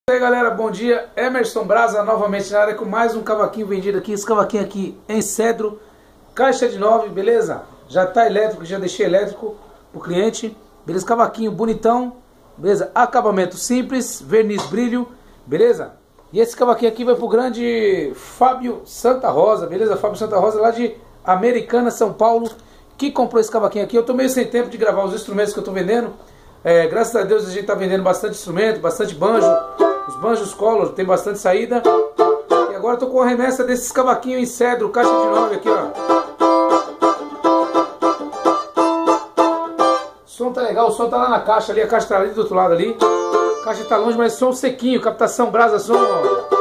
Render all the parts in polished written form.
E aí galera, bom dia, Emerson Brasa novamente na área com mais um cavaquinho vendido aqui. Esse cavaquinho aqui em cedro, caixa de 9, beleza? Já tá elétrico, já deixei elétrico pro cliente, beleza? Cavaquinho bonitão, beleza? Acabamento simples, verniz brilho, beleza? E esse cavaquinho aqui vai pro grande Fábio Santa Rosa, beleza? Fábio Santa Rosa lá de Americana, São Paulo, que comprou esse cavaquinho aqui. Eu tô meio sem tempo de gravar os instrumentos que eu tô vendendo. Graças a Deus a gente tá vendendo bastante instrumento, bastante banjo. Os banjos color tem bastante saída. E agora eu tô com a remessa desses cavaquinhos em cedro, caixa de 9 aqui, ó. O som tá legal, o som tá lá na caixa ali, a caixa tá ali do outro lado ali. A caixa tá longe, mas som sequinho, captação Brasa, som, ó.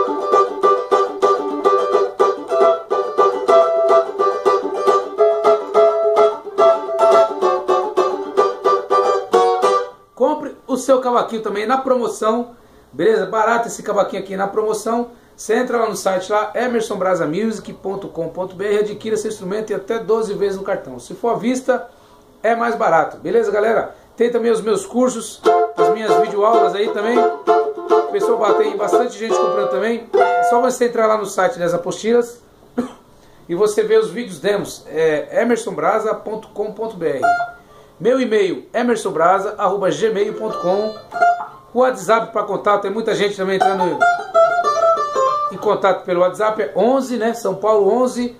Compre o seu cavaquinho também na promoção, beleza? Barato esse cavaquinho aqui na promoção. Você entra lá no site lá, emersonbrasamusic.com.br, adquira esse instrumento e até 12 vezes no cartão. Se for à vista, é mais barato, beleza, galera? Tem também os meus cursos, as minhas videoaulas aí também. O pessoal tem bastante gente comprando também. É só você entrar lá no site das apostilas e você ver os vídeos demos, emersonbrasa.com.br. Meu e-mail, emersonbrasa@gmail.com. O WhatsApp para contato, tem muita gente também entrando em contato pelo WhatsApp, é 11, né? São Paulo 11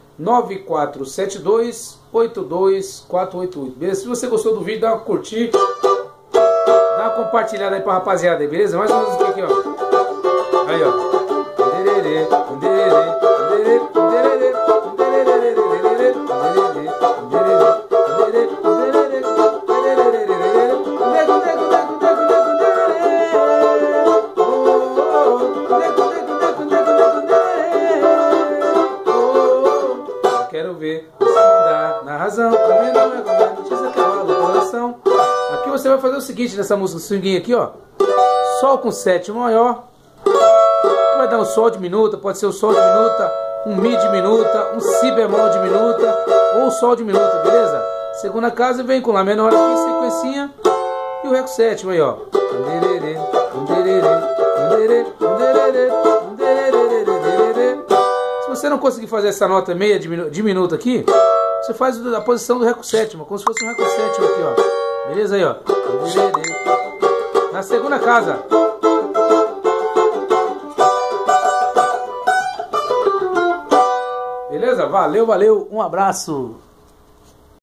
9472 82488. Beleza? Se você gostou do vídeo, dá uma curtir, dá uma compartilhada aí pra rapaziada aí, beleza? Mais uma música aqui, ó. Aí, ó. Quero ver você andar na razão, também não é como notícia que rola no coração. Aqui você vai fazer o seguinte nessa música swinguinha aqui, ó. Sol com sétima maior, que vai dar um sol diminuta, pode ser o sol diminuta, um mi diminuta, um si bemol diminuta ou sol diminuta, beleza? Segunda casa vem com lá menor aqui, sequencinha e o ré com sétima aí, ó. Se você não conseguir fazer essa nota meia diminuta aqui, você faz a posição do ré com sétima, como se fosse um ré com sétima aqui, ó. Beleza aí, ó. Na segunda casa. Beleza? Valeu, valeu. Um abraço.